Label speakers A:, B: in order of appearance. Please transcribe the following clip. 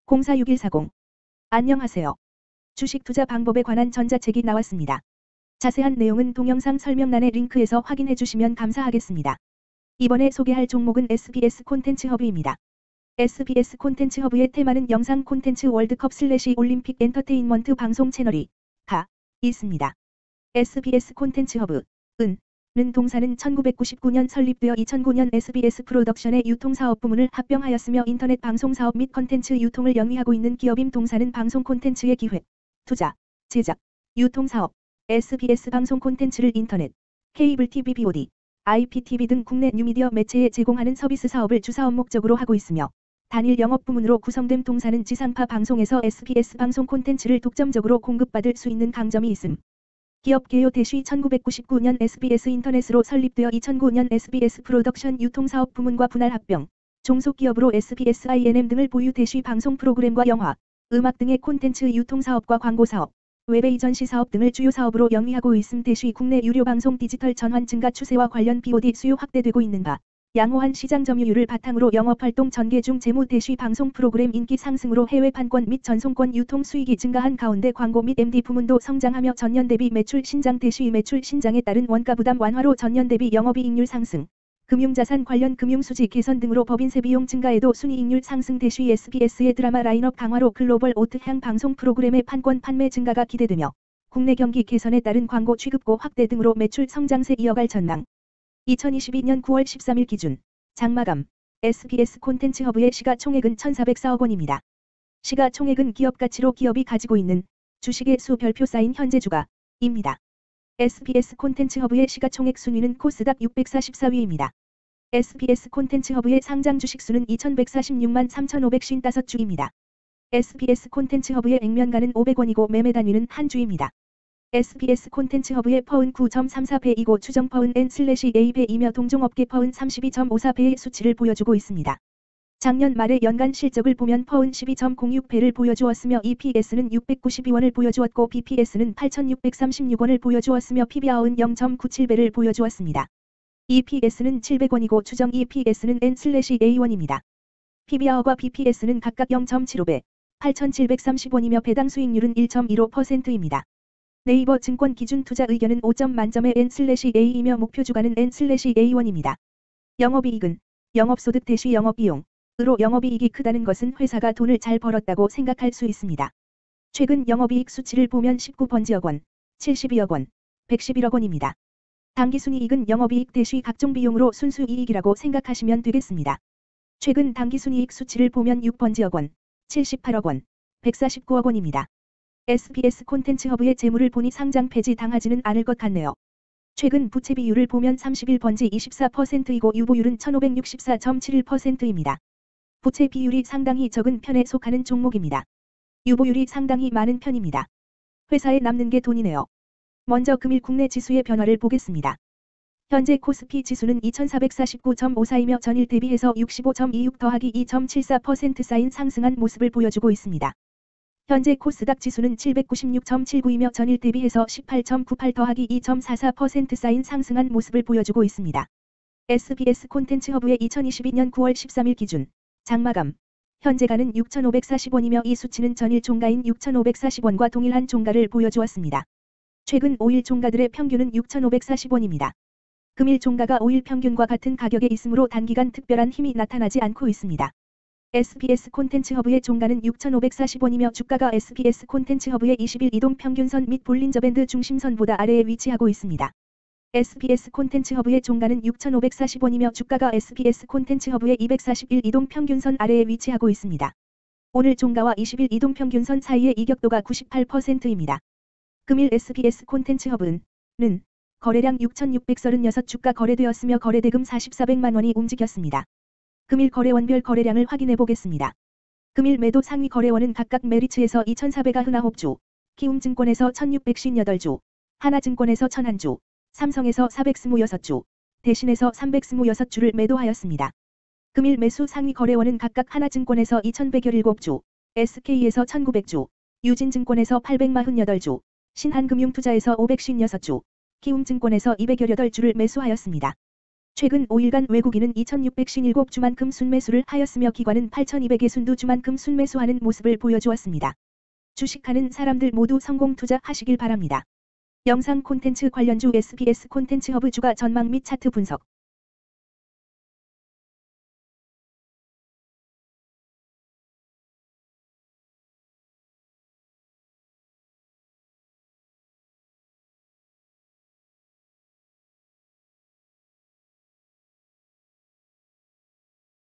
A: 046140. 안녕하세요. 주식 투자 방법에 관한 전자책이 나왔습니다. 자세한 내용은 동영상 설명란의 링크에서 확인해 주시면 감사하겠습니다. 이번에 소개할 종목은 SBS 콘텐츠 허브입니다. SBS 콘텐츠 허브의 테마는 영상 콘텐츠 월드컵 / 올림픽 엔터테인먼트 방송 채널이 있습니다. SBS 콘텐츠 허브 는 동사는 1999년 설립되어 2009년 SBS 프로덕션의 유통사업 부문을 합병하였으며 인터넷 방송사업 및 컨텐츠 유통을 영위하고 있는 기업임. 동사는 방송 콘텐츠의 기획, 투자, 제작, 유통사업, SBS 방송 콘텐츠를 인터넷, 케이블 TV, VOD, IPTV 등 국내 뉴미디어 매체에 제공하는 서비스 사업을 주사업 목적으로 하고 있으며 단일 영업 부문으로 구성됨. 동사는 지상파 방송에서 SBS 방송 콘텐츠를 독점적으로 공급받을 수 있는 강점이 있음. 기업 개요 대시 1999년 SBS 인터넷으로 설립되어 2009년 SBS 프로덕션 유통사업 부문과 분할 합병, 종속기업으로 SBS INM 등을 보유. 대시 방송 프로그램과 영화, 음악 등의 콘텐츠 유통사업과 광고사업, 웹에이전시 사업 등을 주요 사업으로 영위하고 있음. 대시 국내 유료 방송 디지털 전환 증가 추세와 관련 BOD 수요 확대되고 있는 바 양호한 시장 점유율을 바탕으로 영업활동 전개 중 재무. 대시 방송 프로그램 인기 상승으로 해외 판권 및 전송권 유통 수익이 증가한 가운데 광고 및 MD 부문도 성장하며 전년 대비 매출 신장. 대시 매출 신장에 따른 원가 부담 완화로 전년 대비 영업이익률 상승, 금융자산 관련 금융수지 개선 등으로 법인세 비용 증가에도 순이익률 상승. 대시 SBS의 드라마 라인업 강화로 글로벌 오트향 방송 프로그램의 판권 판매 증가가 기대되며 국내 경기 개선에 따른 광고 취급고 확대 등으로 매출 성장세 이어갈 전망. 2022년 9월 13일 기준 장마감 SBS 콘텐츠 허브의 시가총액은 1,404억 원입니다. 시가총액은 기업가치로 기업이 가지고 있는 주식의 수 별표 쌓인 현재 주가입니다. SBS 콘텐츠 허브의 시가총액 순위는 코스닥 644위입니다. SBS 콘텐츠 허브의 상장 주식수는 2,146만 3,555주입니다. SBS 콘텐츠 허브의 액면가는 500원이고 매매 단위는 한 주입니다. SBS 콘텐츠 허브의 퍼은 9.34배이고 추정 퍼은 N/A배이며 동종업계 퍼은 32.54배의 수치를 보여주고 있습니다. 작년 말의 연간 실적을 보면 퍼은 12.06배를 보여주었으며 EPS는 692원을 보여주었고 BPS는 8,636원을 보여주었으며 PBR은 0.97배를 보여주었습니다. EPS는 700원이고 추정 EPS는 N/A1입니다. PBR과 BPS는 각각 0.75배, 8,730원이며 배당 수익률은 1.15%입니다. 네이버 증권 기준 투자 의견은 5점 만점의 N/A이며 목표 주가는 N/A1입니다. 영업이익은 영업소득 대시 영업비용으로 영업이익이 크다는 것은 회사가 돈을 잘 벌었다고 생각할 수 있습니다. 최근 영업이익 수치를 보면 19번지억 원, 72억 원, 111억 원입니다. 당기순이익은 영업이익 대시 각종 비용으로 순수이익이라고 생각하시면 되겠습니다. 최근 당기순이익 수치를 보면 6번지억 원, 78억 원, 149억 원입니다. SBS 콘텐츠 허브의 재물을 보니 상장 폐지 당하지는 않을 것 같네요. 최근 부채 비율을 보면 31번지 24%이고 유보율은 1,564.71%입니다. 부채 비율이 상당히 적은 편에 속하는 종목입니다. 유보율이 상당히 많은 편입니다. 회사에 남는 게 돈이네요. 먼저 금일 국내 지수의 변화를 보겠습니다. 현재 코스피 지수는 2,449.54이며 전일 대비해서 65.26 더하기 2.74% 쌓인 상승한 모습을 보여주고 있습니다. 현재 코스닥 지수는 796.79이며 전일 대비해서 18.98 더하기 2.44% 쌓인 상승한 모습을 보여주고 있습니다. SBS 콘텐츠 허브의 2022년 9월 13일 기준 장마감 현재가는 6,540원이며 이 수치는 전일 종가인 6,540원과 동일한 종가를 보여주었습니다. 최근 5일 종가들의 평균은 6,540원입니다. 금일 종가가 5일 평균과 같은 가격에 있으므로 단기간 특별한 힘이 나타나지 않고 있습니다. SBS 콘텐츠 허브의 종가는 6,540원이며 주가가 SBS 콘텐츠 허브의 20일 이동 평균선 및 볼린저 밴드 중심선보다 아래에 위치하고 있습니다. SBS 콘텐츠 허브의 종가는 6,540원이며 주가가 SBS 콘텐츠 허브의 241 이동 평균선 아래에 위치하고 있습니다. 오늘 종가와 20일 이동 평균선 사이의 이격도가 98%입니다. 금일 SBS 콘텐츠 허브는 거래량 6,636주가 거래되었으며 거래대금 4,400만 원이 움직였습니다. 금일 거래원별 거래량을 확인해 보겠습니다. 금일 매도 상위 거래원은 각각 메리츠에서 2,499주, 키움증권에서 1,658주, 하나증권에서 1,001주, 삼성에서 426주, 대신에서 326주를 매도하였습니다. 금일 매수 상위 거래원은 각각 하나증권에서 2,117주, SK에서 1,900주, 유진증권에서 848주, 신한금융투자에서 556주, 키움증권에서 218주를 매수하였습니다. 최근 5일간 외국인은 2,657주만큼 순매수를 하였으며 기관은 8,262주만큼 순매수하는 모습을 보여주었습니다. 주식하는 사람들 모두 성공 투자하시길 바랍니다. 영상 콘텐츠 관련주 SBS 콘텐츠 허브 주가 전망 및 차트 분석